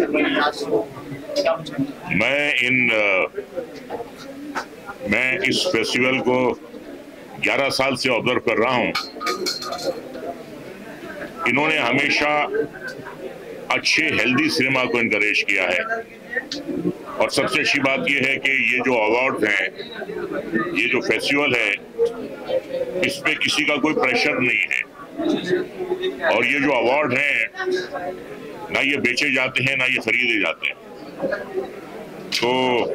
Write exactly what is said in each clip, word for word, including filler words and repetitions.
मैं इन मैं इस फेस्टिवल को ग्यारह साल से ऑब्जर्व कर रहा हूं। इन्होंने हमेशा अच्छे हेल्दी सिनेमा को इनकरेज किया है और सबसे अच्छी बात यह है कि ये जो अवार्ड हैं, ये जो फेस्टिवल है, इस पे किसी का कोई प्रेशर नहीं है और ये जो अवार्ड हैं ना ये बेचे जाते हैं ना ये खरीदे जाते हैं। तो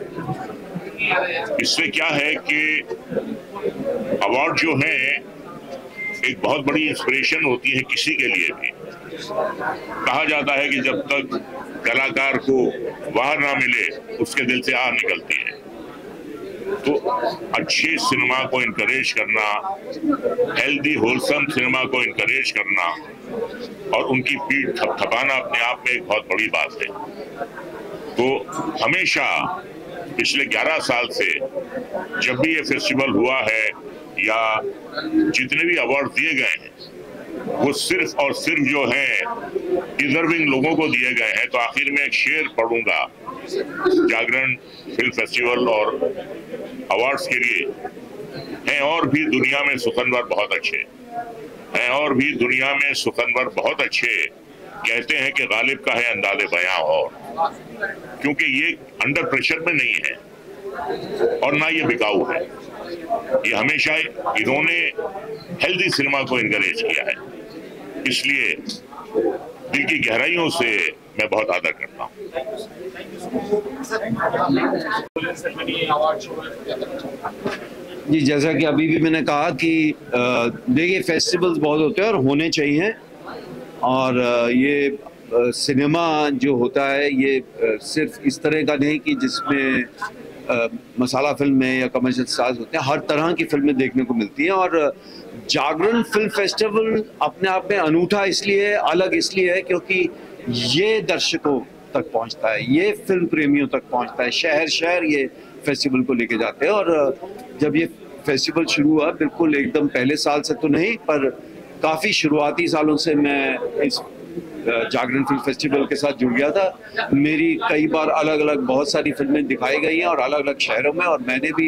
इससे क्या है कि अवार्ड जो है एक बहुत बड़ी इंस्पिरेशन होती है किसी के लिए भी। कहा जाता है कि जब तक कलाकार को वाह ना मिले उसके दिल से आह निकलती है। तो अच्छे सिनेमा को इनकरेज करना, हेल्दी होलसम सिनेमा को इनकरेज करना और उनकी पीठ थपथपाना अपने आप में एक बहुत बड़ी बात है। तो हमेशा पिछले ग्यारह साल से जब भी ये फेस्टिवल हुआ है या जितने भी अवार्ड दिए गए हैं वो सिर्फ और सिर्फ जो है डिजर्विंग लोगों को दिए गए हैं। तो आखिर में एक शेर पढ़ूंगा जागरण फिल्म फेस्टिवल और अवार्ड्स के लिए। हैं और भी दुनिया में सुखनवर बहुत अच्छे हैं और भी दुनिया में सुखनवर बहुत अच्छे, कहते हैं कि गालिब का है अंदाज़े बयां और, क्योंकि ये अंडर प्रेशर में नहीं है और ना ये बिकाऊ है। ये हमेशा इन्होंने हेल्दी सिनेमा को इनकरेज किया है, इसलिए दिल की गहराइयों से मैं बहुत आदर करता हूँ। जी, जैसा कि अभी भी मैंने कहा कि देखिए फेस्टिवल्स बहुत होते हैं और होने चाहिए और ये सिनेमा जो होता है ये सिर्फ इस तरह का नहीं कि जिसमें आ, मसाला फिल्में या कमर्शियल स्टार्स होते हैं, हर तरह की फिल्में देखने को मिलती हैं। और जागरण फिल्म फेस्टिवल अपने आप में अनूठा इसलिए, अलग इसलिए है क्योंकि ये दर्शकों तक पहुंचता है, ये फिल्म प्रेमियों तक पहुंचता है, शहर शहर ये फेस्टिवल को लेके जाते हैं। और जब ये फेस्टिवल शुरू हुआ, बिल्कुल एकदम पहले साल से तो नहीं पर काफ़ी शुरुआती सालों से मैं इस जागरण फिल्म फेस्टिवल के साथ जुड़ गया था। मेरी कई बार अलग अलग बहुत सारी फिल्में दिखाई गई हैं और अलग अलग शहरों में, और मैंने भी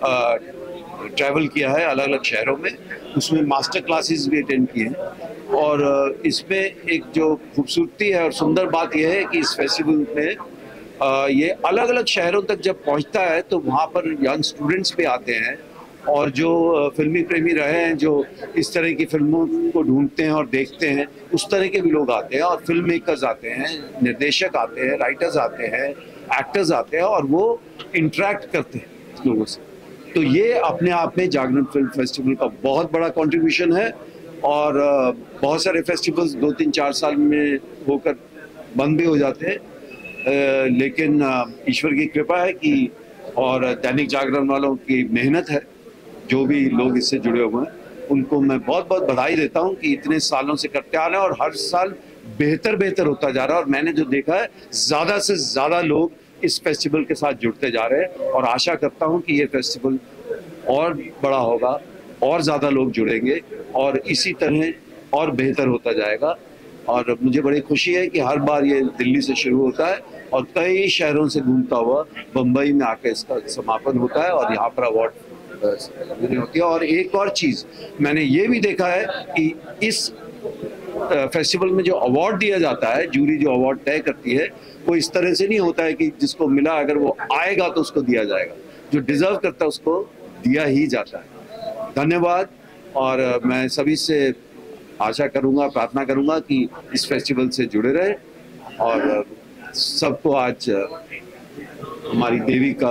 ट्रैवल किया है अलग अलग शहरों में, उसमें मास्टर क्लासेस भी अटेंड किए हैं। और इसमें एक जो खूबसूरती है और सुंदर बात यह है कि इस फेस्टिवल में आ, ये अलग अलग शहरों तक जब पहुंचता है तो वहाँ पर यंग स्टूडेंट्स भी आते हैं और जो फिल्मी प्रेमी रहे हैं, जो इस तरह की फिल्मों को ढूंढते हैं और देखते हैं, उस तरह के भी लोग आते हैं और फिल्म मेकर्स आते हैं, निर्देशक आते हैं, राइटर्स आते हैं, एक्टर्स आते हैं और वो इंटरेक्ट करते हैं लोगों से। तो ये अपने आप में जागरण फिल्म फेस्टिवल का बहुत बड़ा कंट्रीब्यूशन है। और बहुत सारे फेस्टिवल्स दो तीन चार साल में होकर बंद भी हो जाते हैं, लेकिन ईश्वर की कृपा है कि और दैनिक जागरण वालों की मेहनत है, जो भी लोग इससे जुड़े हुए हैं उनको मैं बहुत बहुत बधाई देता हूं कि इतने सालों से करते आ रहे हैं और हर साल बेहतर बेहतर होता जा रहा है। और मैंने जो देखा है, ज़्यादा से ज़्यादा लोग इस फेस्टिवल के साथ जुड़ते जा रहे हैं और आशा करता हूं कि ये फेस्टिवल और बड़ा होगा और ज़्यादा लोग जुड़ेंगे और इसी तरह और बेहतर होता जाएगा। और मुझे बड़ी खुशी है कि हर बार ये दिल्ली से शुरू होता है और कई शहरों से घूमता हुआ बम्बई में आकर इसका समापन होता है और यहाँ पर अवार्ड होती है। और एक और चीज़ मैंने ये भी देखा है कि इस फेस्टिवल में जो अवार्ड दिया जाता है, जूरी जो अवार्ड तय करती है, वो इस तरह से नहीं होता है कि जिसको मिला अगर वो आएगा तो उसको दिया जाएगा, जो डिजर्व करता है उसको दिया ही जाता है। धन्यवाद। और मैं सभी से आशा करूंगा, प्रार्थना करूंगा कि इस फेस्टिवल से जुड़े रहे और सबको आज हमारी देवी का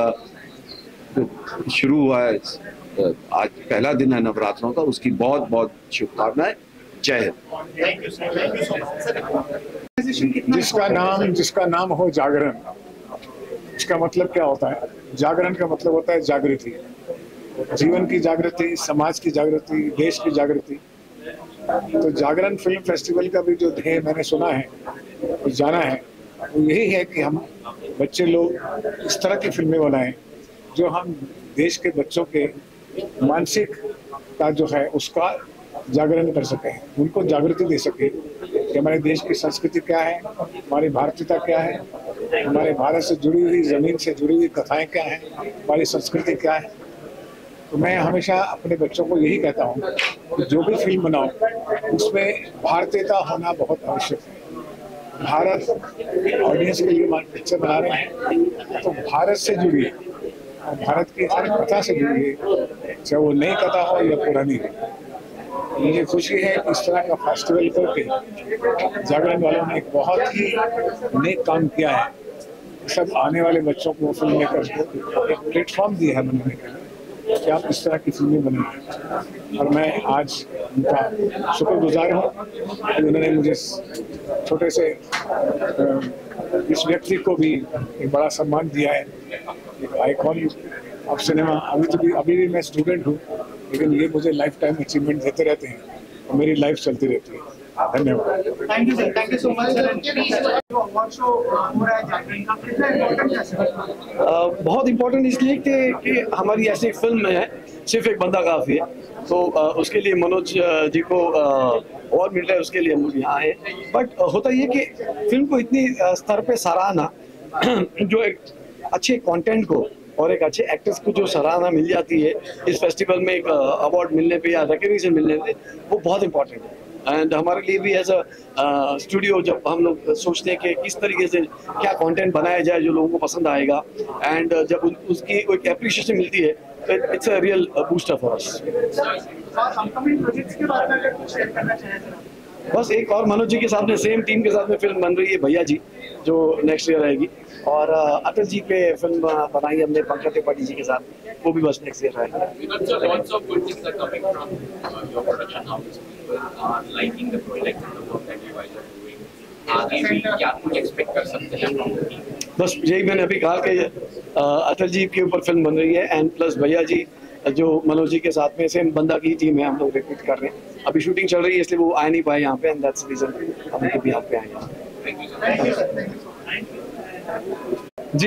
जो शुरू हुआ है, आज पहला दिन है नवरात्रों का, उसकी बहुत बहुत शुभकामनाएं। जय हिंद। जिसका नाम जिसका नाम हो जागरण, इसका मतलब क्या होता है? जागरण का मतलब होता है जागृति, जीवन की जागृति, समाज की जागृति, देश की जागृति। तो जागरण फिल्म फेस्टिवल का भी जो ध्येय मैंने सुना है और जाना है, वो यही है कि हम बच्चे लोग इस तरह की फिल्में बनाएं जो हम देश के बच्चों के मानसिक का जो है उसका जागरण कर सकें, उनको जागृति दे सके कि हमारे देश की संस्कृति क्या है, हमारी भारतीयता क्या है, हमारे भारत से जुड़ी हुई, जमीन से जुड़ी हुई कथाएं क्या हैं, हमारी संस्कृति क्या है। तो मैं हमेशा अपने बच्चों को यही कहता हूँ कि जो भी फिल्म बनाओ उसमें भारतीयता होना बहुत आवश्यक है। भारत ऑडियंस के लिए पिक्चर बना रहे हैं तो भारत से जुड़िए और भारत की हर कथा से जुड़िए, चाहे वो नई कथा हो या पुरानी हो। मुझे खुशी है कि इस तरह का फेस्टिवल करके जागरण वालों ने एक बहुत ही नेक काम किया है। सब आने वाले बच्चों को फिल्म मेकर्स को एक प्लेटफॉर्म दिया है बनाने के लिए कि आप इस तरह की फिल्में बनाएं। और मैं आज उनका शुक्रगुजार हूँ कि उन्होंने मुझे छोटे से इस व्यक्ति को भी एक बड़ा सम्मान दिया है, एक आइकॉन ऑफ सिनेमा। अभी तो भी अभी भी मैं स्टूडेंट हूँ, लेकिन ये मुझे लाइफ टाइम अचीवमेंट देते रहते हैं और मेरी लाइफ चलती रहती है। धन्यवाद। Thank you sir, thank you so much sir. Award show हो रहा है जागरण का, कितना इम्पोर्टेंट है? बहुत इम्पोर्टेंट इसलिए कि, कि हमारी ऐसी फिल्म है सिर्फ एक बंदा काफ़ी है, तो आ, उसके लिए मनोज जी को और मिल रहा है, उसके लिए हम लोग यहाँ आए। बट होता ये कि फिल्म को इतनी स्तर पे सराहना जो एक अच्छे कंटेंट को और एक अच्छे एक्टर्स को जो सराहना मिल जाती है इस फेस्टिवल में, एक अवार्ड मिलने पे या रिकग्निशन मिलने पे, वो बहुत इंपॉर्टेंट है। एंड हमारे लिए भी एज अ स्टूडियो जब हम लोग सोचते हैं कि किस तरीके से क्या कंटेंट बनाया जाए जो लोगों को पसंद आएगा, एंड जब उन, उसकी एक एप्रिशिएशन मिलती है, it's a real booster for us. बस एक और मनोज जी के साथ में सेम टीम के साथ में फिल्म बन रही है भैया जी, जो नेक्स्ट ईयर आएगी, और अटल जी पे फिल्म बनाई हमने पंकज त्रिपाठी जी के साथ, वो भी बस नेक्स्ट ईयर आएगी। बस यही मैंने अभी कहा कि अटल जी के ऊपर फिल्म बन रही है, एंड प्लस भैया जी जो मनोज जी के साथ में सेम बंदा की टीम है, हम लोग रिपीट कर रहे हैं। अभी शूटिंग चल रही है इसलिए वो आ नहीं पाए यहाँ पे, एंड दैट्स रीजन हम लोग भी यहाँ पे आए हैं। जी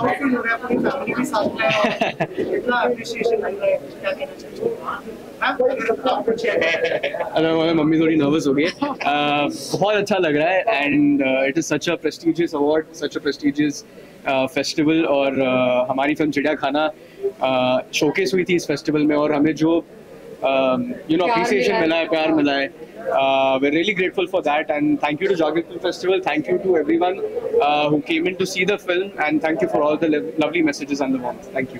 अरे मम्मी थोड़ी नर्वस हो गई है। बहुत अच्छा लग रहा है, and it is such a prestigious award, such a prestigious festival. और uh, हमारी फिल्म चिड़िया खाना शोकेस हुई थी इस फेस्टिवल में, और हमें जो यू नो अप्रिसिएशन मिला है, प्यार मिला है, Uh, we're really grateful for that, and thank you to Jagat Film Festival. Thank you to everyone uh, who came in to see the film, and thank you for all the lo lovely messages and the warmth. Thank you.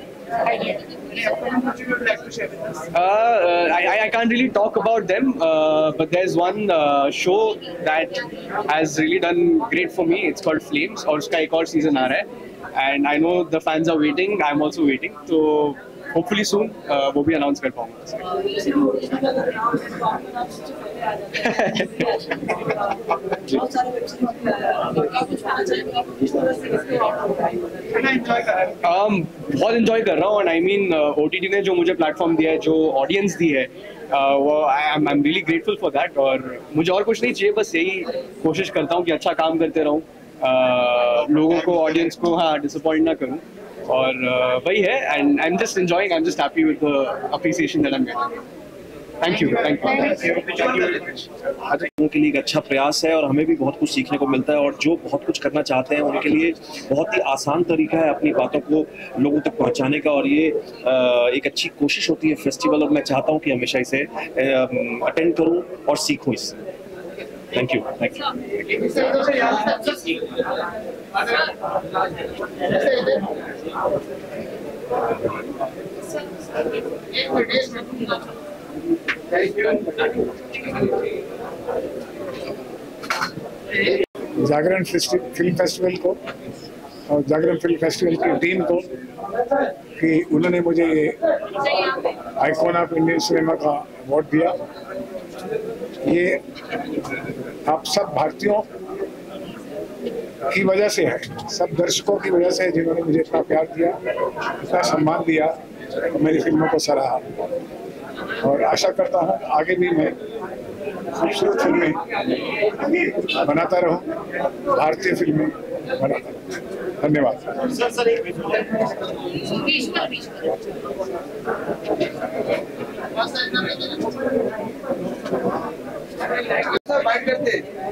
Uh, uh, I, I can't really talk about them, uh, but there's one uh, show that has really done great for me. It's called Flames, और उसका एक और season आ रहा है, and I know the fans are waiting. I'm also waiting. So hopefully soon uh, वो भी announce कर पाऊँगा। um, बहुत enjoy कर रहा हूँ, and I mean uh, O T T ने जो मुझे प्लेटफॉर्म दिया है, जो ऑडियंस दी है, uh, वो I am really grateful for that. और मुझे और कुछ नहीं चाहिए, बस यही कोशिश करता हूँ कि अच्छा काम करते रहूँ, uh, लोगों को, ऑडियंस को हाँ डिसअपॉइंट ना करूँ, और uh, वही है। And I am just enjoying, I am just happy with the appreciation that I am getting. Thank you, thank you. उनके लिए एक अच्छा प्रयास है और हमें भी बहुत कुछ सीखने को मिलता है, और जो बहुत कुछ करना चाहते हैं उनके लिए बहुत ही आसान तरीका है अपनी बातों को लोगों तक पहुंचाने का, और ये एक अच्छी कोशिश होती है फेस्टिवल, और मैं चाहता हूं कि हमेशा इसे अटेंड करूं और सीखूं इससे। Thank you, thank you. Jagran film festival को और जागरण फिल्म फेस्टिवल की टीम को कि उन्होंने मुझे ये आइकॉन ऑफ इंडियन सिनेमा का अवार्ड दिया। ये आप सब भारतीयों की वजह से है, सब दर्शकों की वजह से, जिन्होंने मुझे इतना प्यार दिया, इतना सम्मान दिया, मेरी फिल्मों को सराहा, और आशा करता हूँ आगे भी मैं खूबसूरत फिल्में बनाता रहूँ, भारतीय फिल्में बनाता रहूँ। धन्यवाद। सर सर बाइट करते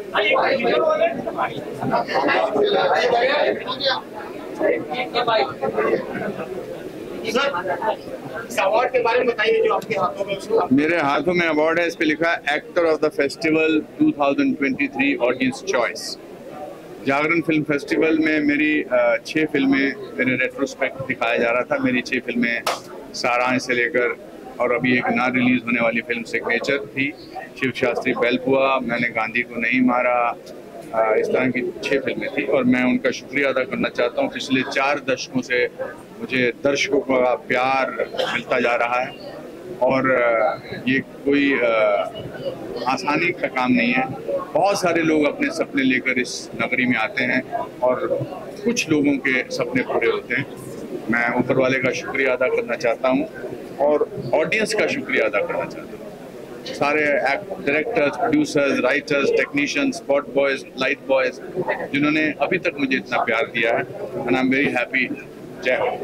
अवार्ड के बारे में बताइए जो आपके हाथों में। मेरे हाथों में अवार्ड है, इस पे लिखा है actor of the festival two thousand twenty three audience choice. Jagran film festival में मेरी छह फिल्में मेरे रेट्रोस्पेक्ट दिखाया जा रहा था। मेरी छह फिल्में सारांश से लेकर और अभी एक ना रिलीज होने वाली फिल्म सिग्नेचर थी, शिव शास्त्री बेलपुआ, मैंने गांधी को नहीं मारा, इस तरह की छह फिल्में थी। और मैं उनका शुक्रिया अदा करना चाहता हूँ। पिछले चार दशकों से मुझे दर्शकों का प्यार मिलता जा रहा है और ये कोई आसानी का काम नहीं है। बहुत सारे लोग अपने सपने लेकर इस नगरी में आते हैं और कुछ लोगों के सपने पूरे होते हैं। मैं ऊपर वाले का शुक्रिया अदा करना चाहता हूँ और ऑडियंस का शुक्रिया अदा करना चाहता हूँ। सारे directors, producers, writers, technicians, spot boys, light boys, जिन्होंने अभी तक मुझे इतना प्यार दिया है, and I am very happy. जय हो।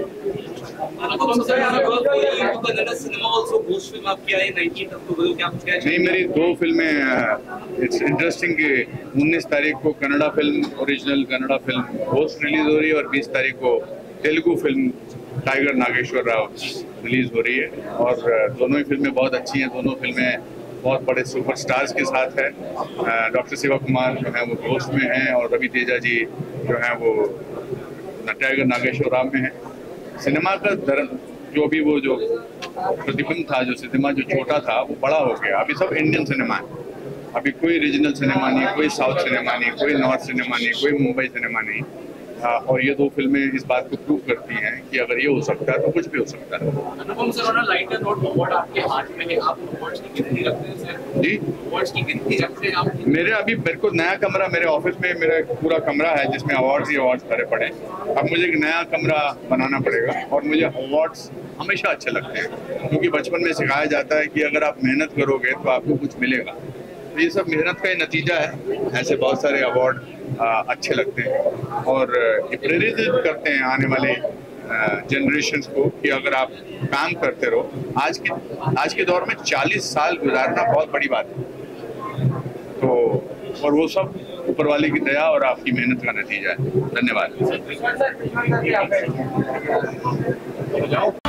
नहीं, मेरी दो फिल्में, इट्स इंटरेस्टिंग कि उन्नीस तारीख को Kannada film, original Kannada film Ghost release हो रही है और बीस तारीख को Telugu film Tiger Nageswara Rao release हो रही है। और दोनों ही फिल्में बहुत अच्छी हैं। दोनों फिल्में बहुत बड़े सुपरस्टार्स के साथ है। डॉक्टर शिवा कुमार जो है वो घोस्ट में हैं और रवि तेजा जी जो हैं वो टाइगर नागेश्वर राव में हैं। सिनेमा का धर्म जो भी वो जो प्रतिबिंब था, जो सिनेमा जो छोटा था वो बड़ा हो गया। अभी सब इंडियन सिनेमा है। अभी कोई रीजनल सिनेमा नहीं, कोई साउथ सिनेमा नहीं, कोई नॉर्थ सिनेमा नहीं, कोई मुंबई सिनेमा नहीं। हाँ, और ये दो फिल्में इस बात को प्रूव करती हैं कि अगर ये हो सकता है तो कुछ भी हो सकता है। Anupam sir, on a lighter note, award आपके हाथ में है, आप अवार्ड्स की गिनती रखते हैं सर? जी, अवार्ड्स की गिनती रखते हैं आप? मेरे अभी मेरे को नया कमरा, मेरे ऑफिस में मेरा एक पूरा कमरा है जिसमें अवार्ड्स ही अवार्ड्स भरे पड़े। अब मुझे एक नया कमरा बनाना पड़ेगा और मुझे अवार्ड्स हमेशा अच्छे लगते हैं क्योंकि बचपन में सिखाया जाता है कि अगर आप मेहनत करोगे तो आपको कुछ मिलेगा। तो ये सब मेहनत का ही नतीजा है। ऐसे बहुत सारे अवार्ड अच्छे लगते हैं और ये प्रेरित करते हैं आने वाले जनरेशंस को कि अगर आप काम करते रहो। आज के आज के दौर में चालीस साल गुजारना बहुत बड़ी बात है। तो और वो सब ऊपर वाले की दया और आपकी मेहनत का नतीजा है। धन्यवाद।